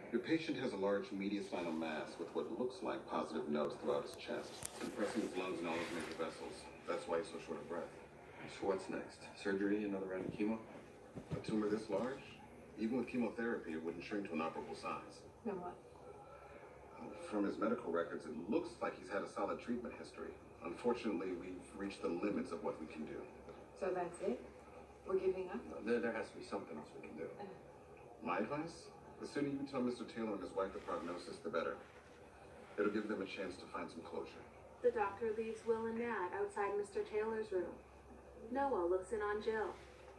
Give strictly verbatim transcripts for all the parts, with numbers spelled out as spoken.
Your patient has a large mediastinal mass with what looks like positive nodes throughout his chest, compressing his lungs and all his major vessels. That's why he's so short of breath. So what's next? Surgery? Another round of chemo? A tumor this large? Even with chemotherapy, it wouldn't shrink to an operable size. Then what? From his medical records, it looks like he's had a solid treatment history. Unfortunately, we've reached the limits of what we can do. So that's it? We're giving up? There, there has to be something else we can do. Uh, My advice? The sooner you tell Mister Taylor and his wife the prognosis, the better. It'll give them a chance to find some closure. The doctor leaves Will and Nat outside Mister Taylor's room. Noah looks in on Jill.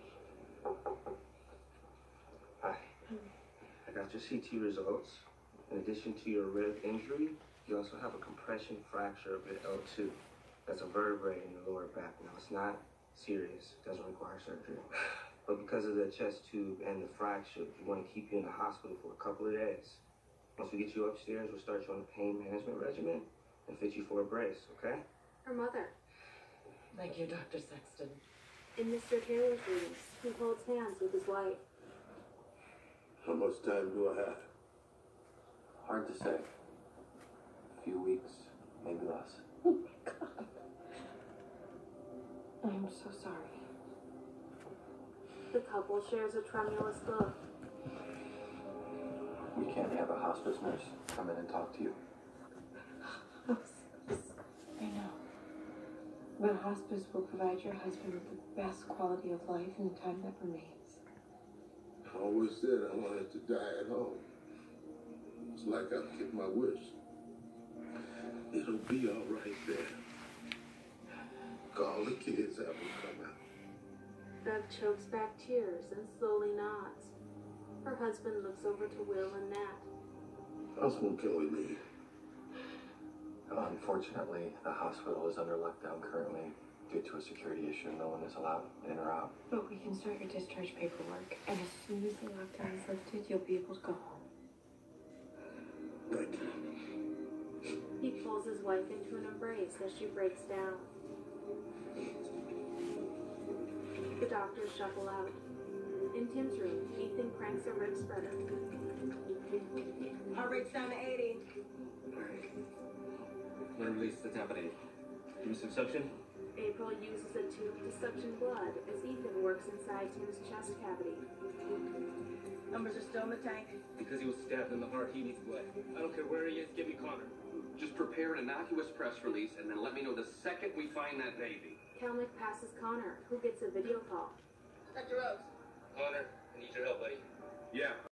Hi. I got your C T results. In addition to your rib injury, you also have a compression fracture of your L two. That's a vertebrae in your lower back. Now, it's not serious. It doesn't require surgery. But because of the chest tube and the fracture, we want to keep you in the hospital for a couple of days. Once we get you upstairs, we'll start you on a pain management regimen and fit you for a brace, okay? Her mother. Thank you, Doctor Sexton. In Mister Taylor's room, he holds hands with his wife. How much time do I have? Hard to say. A few weeks, maybe less. Oh my God. I'm so sorry. The couple shares a tremulous look. We can't have a hospice nurse come in and talk to you. Hospice. I know. But hospice will provide your husband with the best quality of life in the time that remains. I always said I wanted to die at home. It's like I've kept my wish. It'll be all right there. All the kids have to come out. Bev chokes back tears and slowly nods. Her husband looks over to Will and Nat. How soon can we leave? Unfortunately, the hospital is under lockdown currently due to a security issue. No one is allowed in or out. But we can start your discharge paperwork, and as soon as the lockdown is lifted, you'll be able to go home. Thank you. He pulls his wife into an embrace as she breaks down. The doctors shuffle out. In Tim's room, Ethan cranks a rib spreader. Heart rate's down to eighty. Let him release the tampon. Give me some suction. April uses a tube to suction blood as Ethan works inside Tim's chest cavity. Numbers are still in the tank. Because he was stabbed in the heart, he needs blood. I don't care where he is, give me Connor. Just prepare an innocuous press release and then let me know the second we find that baby. Kelnick passes Connor, who gets a video call. Doctor Rose. Connor, I need your help, buddy. Yeah.